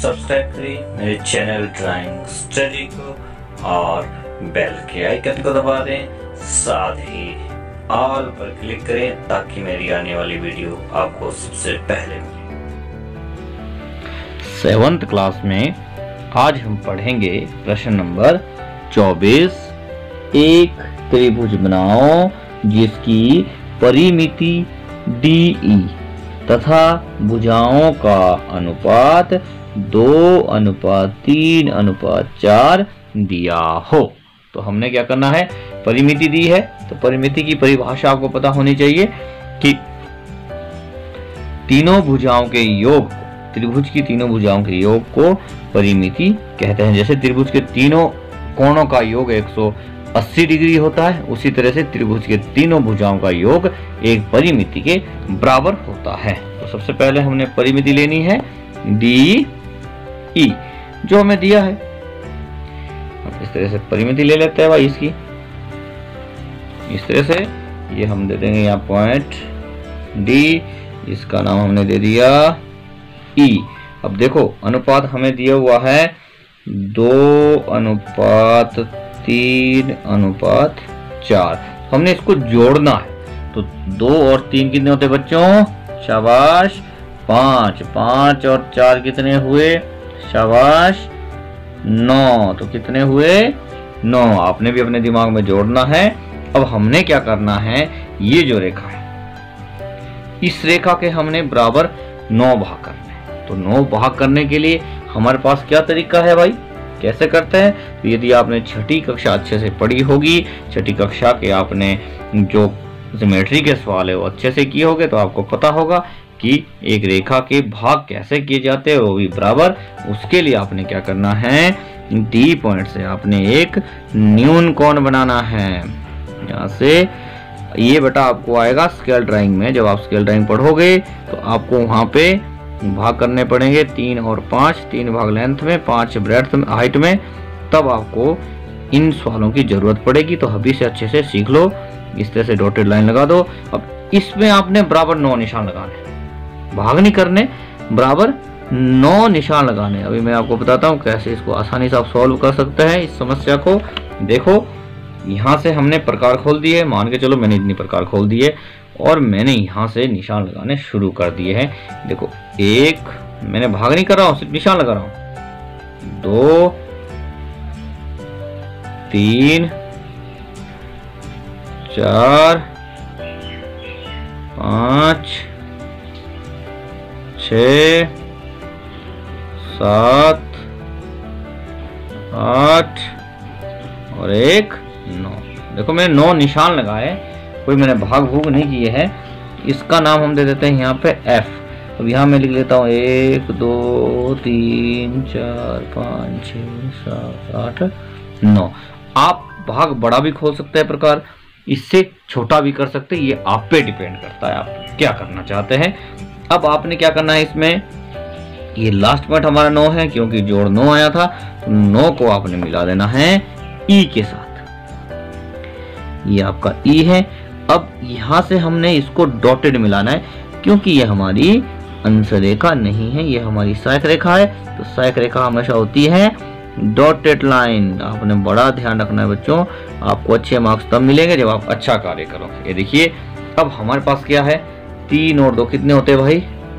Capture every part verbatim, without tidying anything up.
Subscribe करें मेरे channel drawing study को और बेल के आइकन को दबा दें, साथ ही ऑल पर क्लिक करें ताकि मेरी आने वाली वीडियो आपको सबसे पहले मिले। सेवंथ क्लास में आज हम पढ़ेंगे प्रश्न नंबर चौबीस। एक त्रिभुज बनाओ जिसकी परिमिति डी तथा भुजाओं का अनुपात दो अनुपात तीन अनुपात चार दिया हो। तो हमने क्या करना है, परिमिति दी है तो परिमिति की परिभाषा आपको पता होनी चाहिए कि तीनों भुजाओं के योग, त्रिभुज की तीनों भुजाओं के योग को परिमिति कहते हैं। जैसे त्रिभुज के तीनों कोणों का योग एक सौ अस्सी डिग्री होता है, उसी तरह से त्रिभुज के तीनों भुजाओं का योग एक परिमिति के बराबर होता है। तो सबसे पहले हमने परिमिति लेनी है डी ई, जो हमें दिया है। इस तरह से परिमिति ले लेते हैं भाई इसकी, इस तरह से ये हम दे देंगे यहाँ पॉइंट डी, इसका नाम हमने दे दिया ई। अब देखो अनुपात हमें दिया हुआ है दो अनुपात तीन अनुपात चार, हमने इसको जोड़ना है। तो दो और तीन कितने होते बच्चों, शाबाश, पांच, पांच और चार कितने हुए, शाबाश, नौ। तो कितने हुए, नौ। आपने भी अपने दिमाग में जोड़ना है। अब हमने क्या करना है, ये जो रेखा है इस रेखा के हमने बराबर नौ भाग करने हैं। तो नौ भाग करने के लिए हमारे पास क्या तरीका है भाई, कैसे करते हैं। तो यदि आपने छठी कक्षा अच्छे से पढ़ी होगी, छठी कक्षा के आपने जो ज्योमेट्री के सवाल है वो अच्छे से किए होंगे, तो आपको पता होगा कि एक रेखा के भाग कैसे किए जाते हैं, वो भी बराबर। उसके लिए आपने क्या करना है, डी पॉइंट से आपने एक न्यून कोण बनाना है। यहाँ से ये बेटा आपको आएगा स्केल ड्राइंग में, जब आप स्केल ड्राइंग पढ़ोगे तो आपको वहां पे भाग करने पड़ेंगे, तीन और पांच, तीन भाग लेंथ में, पांच ब्रेड्थ में, हाइट में। तब आपको इन सवालों की जरूरत पड़ेगी। तो अभी से अच्छे से सीख लो। इस तरह से डॉटेड लाइन लगा दो। अब इसमें आपने बराबर नौ निशान लगाने, भाग नहीं करने, बराबर नौ निशान लगाने। अभी मैं आपको बताता हूँ कैसे इसको आसानी से आप सॉल्व कर सकते हैं इस समस्या को। देखो यहाँ से हमने प्रकार खोल दिए, मान के चलो मैंने इतनी प्रकार खोल दिए और मैंने यहाँ से निशान लगाने शुरू कर दिए हैं। देखो एक, मैंने भाग नहीं कर रहा हूँ, सिर्फ निशान लगा रहा हूँ। दो, तीन, चार, पांच, छ, सात, आठ और एक नौ। देखो मैंने नौ निशान लगाए, कोई मैंने भाग भूग नहीं किए हैं। इसका नाम हम दे देते हैं यहाँ पे एफ। अब यहाँ मैं लिख लेता हूँ एक दो तीन चार पाँच छः सात आठ नौ। आप भाग बड़ा भी खोल सकते हैं प्रकार, इससे छोटा भी कर सकते हैं, ये आप पे डिपेंड करता है आप क्या करना चाहते हैं। अब आपने क्या करना है, इसमें ये लास्ट पॉइंट हमारा नौ है क्योंकि जोड़ नौ आया था। तो नौ को आपने मिला देना है ई के साथ, ये आपका ई है। अब यहां से हमने इसको डॉटेड मिलाना है क्योंकि ये हमारी अंश रेखा नहीं है, ये हमारी सहायक रेखा है। तो सहायक रेखा हमेशा होती है डॉटेड लाइन। आपने बड़ा ध्यान रखना है बच्चों, आपको अच्छे मार्क्स तब मिलेंगे जब आप अच्छा कार्य करोगे। ये देखिए अब हमारे पास क्या है, तीन और दो कितने होते हैं भाई,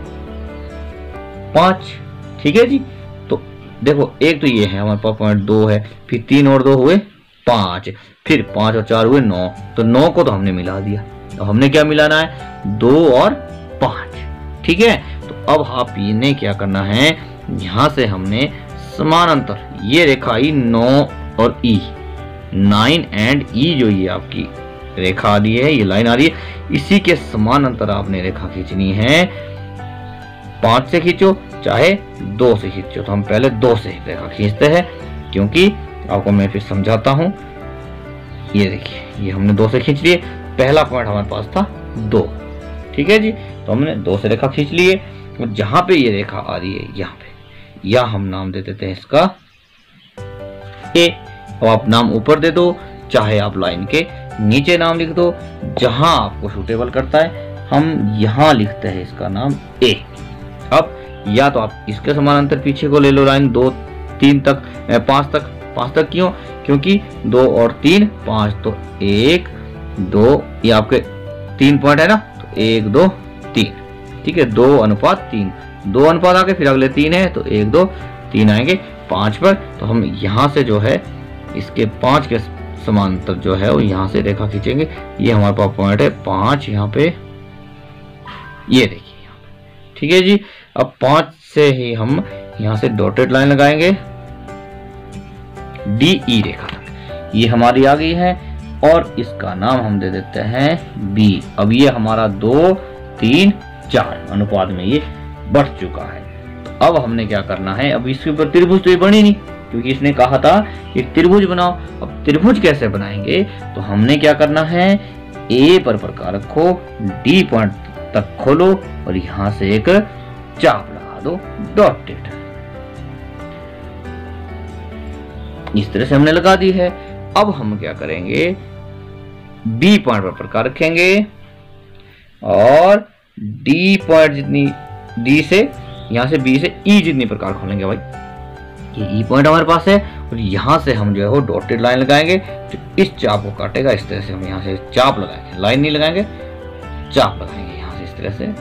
पांच, ठीक है जी। तो देखो एक तो ये है हमारे पास पॉइंट दो है, फिर तीन और दो हुए पांच, फिर पांच और चार हुए नौ। तो नौ को तो हमने मिला दिया। तो हमने क्या मिलाना है, दो और पांच, ठीक है। तो अब आप इन्हें क्या करना है, यहां से हमने समानांतर ये रेखा ई नौ और ई, नाइन एंड ई, जो ये आपकी रेखा आ रही है, ये लाइन आ रही है, इसी के समानांतर आपने रेखा खींचनी है। पांच से खींचो चाहे दो से खींचो, तो हम पहले दो से रेखा खींचते हैं क्योंकि आपको मैं फिर समझाता हूं। ये देखिए ये हमने दो से खींच लिए, पहला पॉइंट हमारे पास था दो, ठीक है जी। तो हमने दो से रेखा खींच लिए। तो जहां पे ये रेखा आ रही है यहाँ पे, या हम नाम दे देते हैं इसका ए। अब आप नाम ऊपर दे दो, चाहे आप लाइन के नीचे नाम लिख दो, जहां आपको सूटेबल करता है। हम यहां लिखते हैं इसका नाम ए। अब या तो आप इसके समानांतर पीछे को ले लो लाइन दो तीन तक पांच तक पांच तक क्यों? क्योंकि दो और तीन पांच, तो एक दो, ये आपके तीन पॉइंट है ना, तो एक दो तीन, ठीक है, दो अनुपात तीन, दो अनुपात आगे फिर अगले तीन है, तो एक दो तीन आएंगे पांच पर। तो हम यहाँ से जो है इसके पांच के समांतर जो है वो यहाँ से रेखा खींचेंगे। ये हमारे पास पॉइंट है पांच, यहाँ पे ये देखिए यहाँ पे, ठीक है जी। अब पांच से ही हम यहाँ से डॉटेड लाइन लगाएंगे डी ई रेखा तक, ये हमारी आ गई है और इसका नाम हम दे देते हैं बी। अब ये हमारा दो तीन चार अनुपात में ये बढ़ चुका है। तो अब हमने क्या करना है, अब इसके ऊपर त्रिभुज तो ये बनी नहीं, क्योंकि इसने कहा था कि त्रिभुज बनाओ। अब त्रिभुज कैसे बनाएंगे, तो हमने क्या करना है, ए पर प्रकार रखो, डी पॉइंट तक खोलो और यहां से एक चाप लगा दो डॉटेड। इस तरह से हमने लगा दी है। अब हम क्या करेंगे, बी पॉइंट पर प्रकार रखेंगे और डी पॉइंट जितनी डी से यहां से बी से ई जितनी प्रकार खोलेंगे भाई, ये ई पॉइंट हमारे पास है और यहां से हम जो है वो डॉटेड लाइन लगाएंगे जो इस चाप को काटेगा। इस तरह से हम यहां से चाप लगाएंगे, लाइन नहीं लगाएंगे, चाप लगाएंगे यहां से इस तरह से।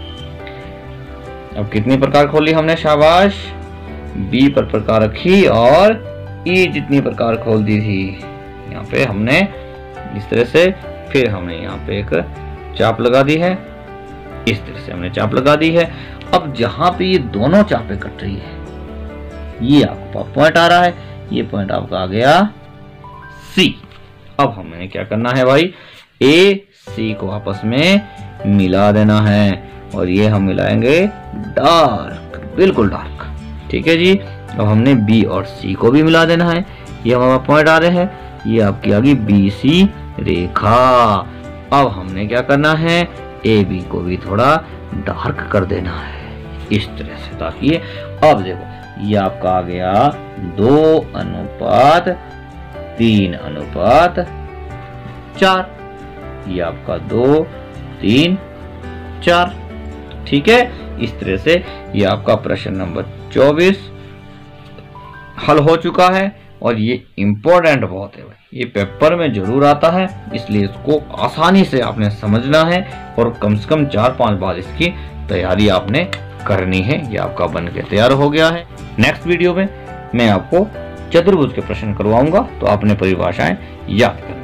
अब कितनी प्रकार खोली हमने, शाबाश, बी पर प्रकार रखी और ई जितनी प्रकार खोल दी थी यहाँ पे हमने इस तरह से। फिर हमने यहाँ पे एक चाप लगा दी है, इस तरह से हमने चाप लगा दी है। अब जहां पे ये दोनों चापें कट रही है, ये आपका पॉइंट आ रहा है, ये पॉइंट आपका आ गया सी। अब हमें क्या करना है भाई, ए सी को आपस में मिला देना है और ये हम मिलाएंगे डार्क, बिल्कुल डार्क, ठीक है जी। अब हमने बी और सी को भी मिला देना है, ये हमारा पॉइंट आ रहे हैं, ये आपकी आ गई बी सी रेखा। अब हमने क्या करना है, ए बी को भी थोड़ा डार्क कर देना है इस तरह से, ताकि अब देखो ये आपका आ गया दो अनुपात तीन अनुपात चार, ये आपका दो तीन चार, ठीक है। इस तरह से ये आपका प्रश्न नंबर चौबीस हल हो चुका है और ये इम्पोर्टेंट बहुत है भाई, ये पेपर में जरूर आता है, इसलिए इसको आसानी से आपने समझना है और कम से कम चार पांच बार इसकी तैयारी आपने करनी है। ये आपका बन के तैयार हो गया है। नेक्स्ट वीडियो में मैं आपको चतुर्भुज के प्रश्न करवाऊंगा, तो आपने परिभाषाएं याद करना।